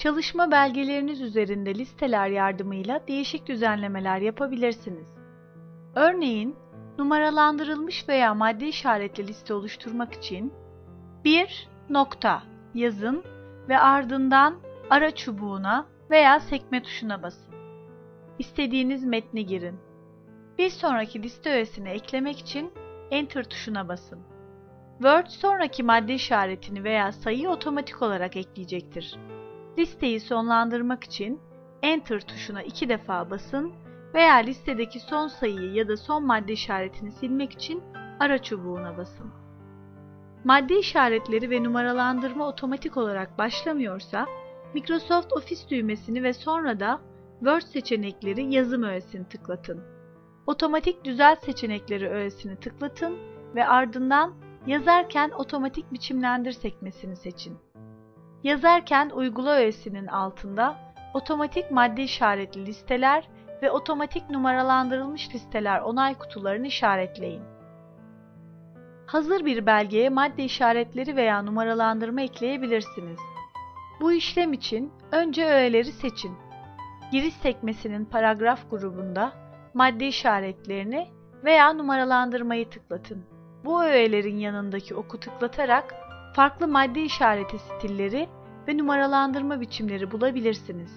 Çalışma belgeleriniz üzerinde listeler yardımıyla değişik düzenlemeler yapabilirsiniz. Örneğin, numaralandırılmış veya madde işaretli liste oluşturmak için bir nokta yazın ve ardından ara çubuğuna veya sekme tuşuna basın. İstediğiniz metni girin. Bir sonraki liste öğesini eklemek için Enter tuşuna basın. Word sonraki madde işaretini veya sayıyı otomatik olarak ekleyecektir. Listeyi sonlandırmak için Enter tuşuna 2 defa basın veya listedeki son sayıyı ya da son madde işaretini silmek için ara çubuğuna basın. Madde işaretleri ve numaralandırma otomatik olarak başlamıyorsa, Microsoft Office düğmesini ve sonra da Word seçenekleri yazım öğesini tıklatın. Otomatik düzelt seçenekleri öğesini tıklatın ve ardından yazarken otomatik biçimlendir sekmesini seçin. Yazarken uygula öğesinin altında otomatik madde işaretli listeler ve otomatik numaralandırılmış listeler onay kutularını işaretleyin. Hazır bir belgeye madde işaretleri veya numaralandırma ekleyebilirsiniz. Bu işlem için önce öğeleri seçin. Giriş sekmesinin paragraf grubunda madde işaretlerini veya numaralandırmayı tıklatın. Bu öğelerin yanındaki oku tıklatarak farklı madde işareti stilleri ve numaralandırma biçimleri bulabilirsiniz.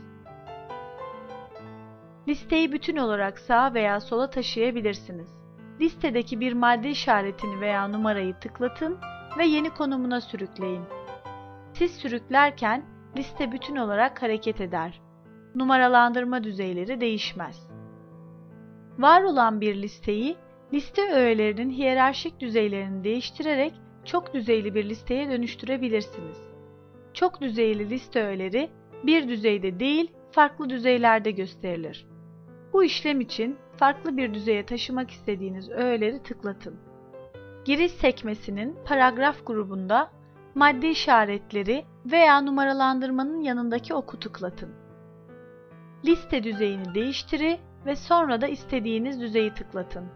Listeyi bütün olarak sağa veya sola taşıyabilirsiniz. Listedeki bir madde işaretini veya numarayı tıklatın ve yeni konumuna sürükleyin. Siz sürüklerken liste bütün olarak hareket eder. Numaralandırma düzeyleri değişmez. Var olan bir listeyi, liste öğelerinin hiyerarşik düzeylerini değiştirerek çok düzeyli bir listeye dönüştürebilirsiniz. Çok düzeyli liste öğeleri bir düzeyde değil, farklı düzeylerde gösterilir. Bu işlem için farklı bir düzeye taşımak istediğiniz öğeleri tıklatın. Giriş sekmesinin paragraf grubunda madde işaretleri veya numaralandırmanın yanındaki oku tıklatın. Liste düzeyini değiştirin ve sonra da istediğiniz düzeyi tıklatın.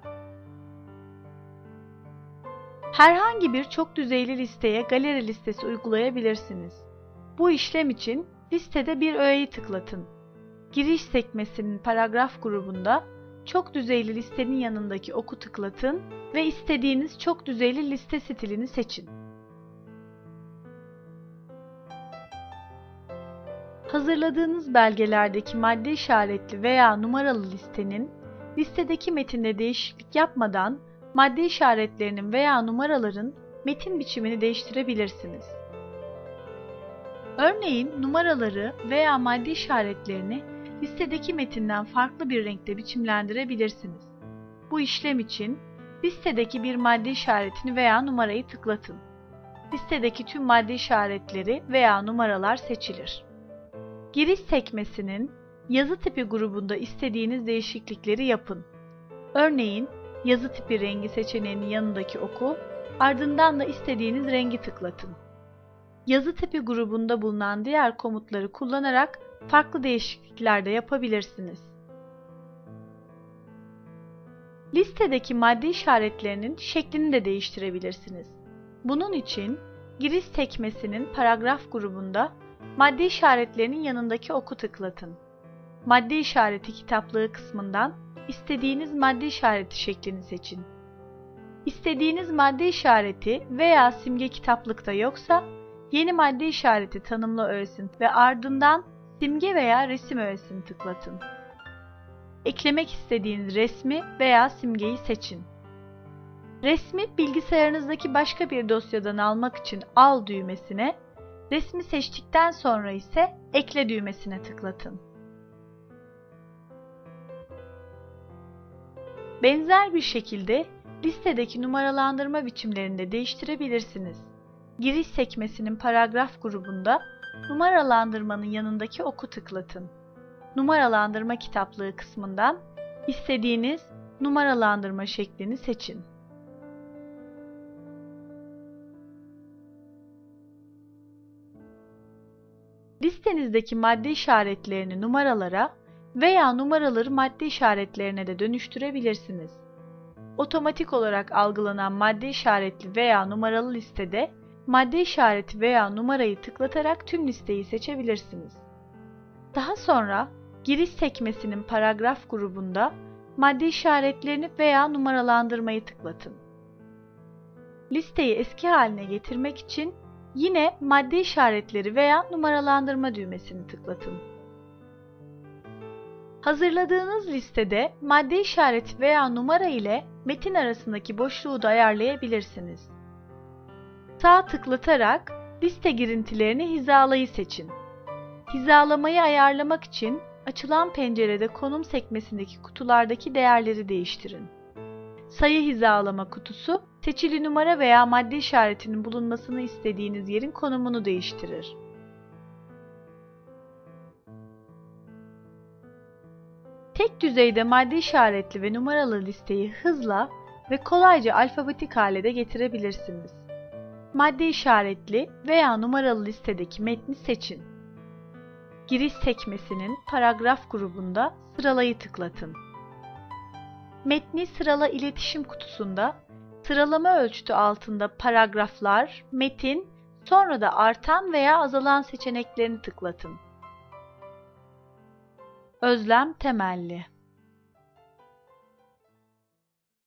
Herhangi bir çok düzeyli listeye galeri listesi uygulayabilirsiniz. Bu işlem için listede bir öğeyi tıklatın. Giriş sekmesinin paragraf grubunda çok düzeyli listenin yanındaki oku tıklatın ve istediğiniz çok düzeyli liste stilini seçin. Hazırladığınız belgelerdeki madde işaretli veya numaralı listenin listedeki metinde değişiklik yapmadan madde işaretlerinin veya numaraların metin biçimini değiştirebilirsiniz. Örneğin numaraları veya madde işaretlerini listedeki metinden farklı bir renkte biçimlendirebilirsiniz. Bu işlem için listedeki bir madde işaretini veya numarayı tıklatın. Listedeki tüm madde işaretleri veya numaralar seçilir. Giriş sekmesinin yazı tipi grubunda istediğiniz değişiklikleri yapın. Örneğin yazı tipi rengi seçeneğinin yanındaki oku, ardından da istediğiniz rengi tıklatın. Yazı tipi grubunda bulunan diğer komutları kullanarak farklı değişiklikler de yapabilirsiniz. Listedeki madde işaretlerinin şeklini de değiştirebilirsiniz. Bunun için giriş sekmesinin paragraf grubunda madde işaretlerinin yanındaki oku tıklatın. Madde işareti kitaplığı kısmından istediğiniz madde işareti şeklini seçin. İstediğiniz madde işareti veya simge kitaplıkta yoksa yeni madde işareti tanımla öğesini ve ardından simge veya resim öğesini tıklatın. Eklemek istediğiniz resmi veya simgeyi seçin. Resmi bilgisayarınızdaki başka bir dosyadan almak için Al düğmesine, resmi seçtikten sonra ise Ekle düğmesine tıklatın. Benzer bir şekilde listedeki numaralandırma biçimlerini de değiştirebilirsiniz. Giriş sekmesinin paragraf grubunda numaralandırmanın yanındaki oku tıklatın. Numaralandırma kitaplığı kısmından istediğiniz numaralandırma şeklini seçin. Listenizdeki madde işaretlerini numaralara veya numaraları madde işaretlerine de dönüştürebilirsiniz. Otomatik olarak algılanan madde işaretli veya numaralı listede madde işareti veya numarayı tıklatarak tüm listeyi seçebilirsiniz. Daha sonra giriş sekmesinin paragraf grubunda madde işaretlerini veya numaralandırmayı tıklatın. Listeyi eski haline getirmek için yine madde işaretleri veya numaralandırma düğmesini tıklatın. Hazırladığınız listede madde işareti veya numara ile metin arasındaki boşluğu da ayarlayabilirsiniz. Sağ tıklatarak liste girintilerini hizalayı seçin. Hizalamayı ayarlamak için açılan pencerede konum sekmesindeki kutulardaki değerleri değiştirin. Sayı hizalama kutusu, seçili numara veya madde işaretinin bulunmasını istediğiniz yerin konumunu değiştirir. Tek düzeyde madde işaretli ve numaralı listeyi hızla ve kolayca alfabetik hale de getirebilirsiniz. Madde işaretli veya numaralı listedeki metni seçin. Giriş sekmesinin paragraf grubunda sıralayı tıklatın. Metni sırala iletişim kutusunda sıralama ölçütü altında paragraflar, metin, sonra da artan veya azalan seçeneklerini tıklatın. Özlem temelli.